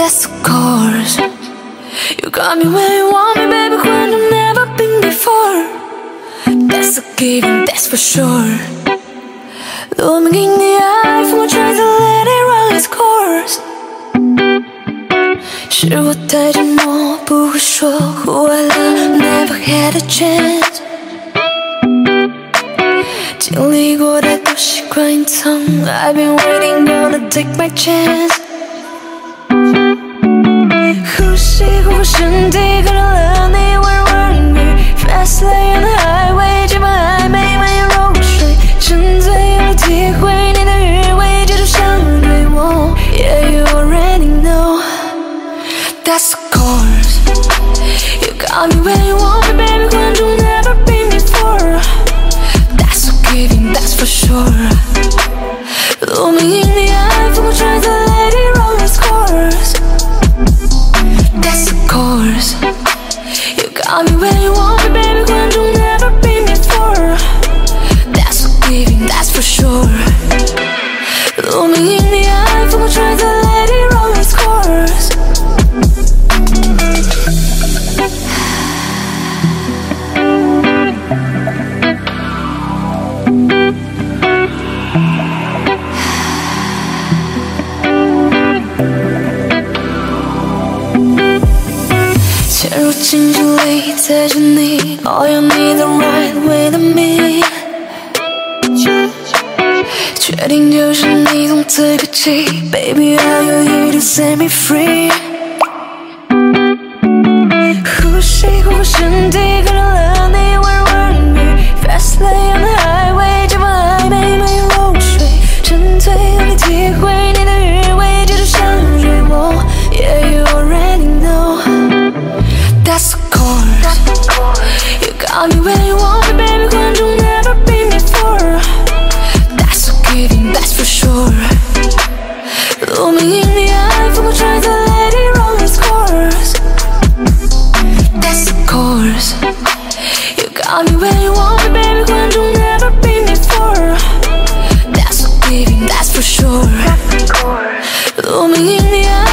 That's of course. You got me where you want me, baby, when I've never been before. That's a given, that's for sure. Looming in the eye, for try to let it run its course. 是我太沉默，不会说 Who I love, never had a chance。 经历过的都习惯隐藏 I've been waiting, gonna take my chance。 呼吸呼身体，可能了你温柔耳语 Fast lane on the highway， 基本还没蔓延入睡，沉醉了体会你的余味，接着相对我 Yeah, you already know That's of course. You got me where you want me, baby, when you've never been before. That's a given, that's for sure. Looming in the eye, for try to let it run its course. That's of course. You got me where you want me, baby, when you've never been before. That's a given, that's for sure. Looming in the eye, for try to let it run its course.近距离带着你 All you need the right way to me 决定就是你从此刻起 Baby, are you here to set me free 呼吸呼身体，可能了你温柔耳语 Fast lane on the highway， 基本还没蔓延入睡，沉醉让你体会你的余味，接着相追我 Yeah, you already know That's of course. You got me where you want me, baby, when you've never been before. That's a given, that's for sure. Looming in the eye, for try to let it run its course. That's of course. You got me where you want me, baby, when you've never been before. That's a given, that's for sure. Looming in the eye.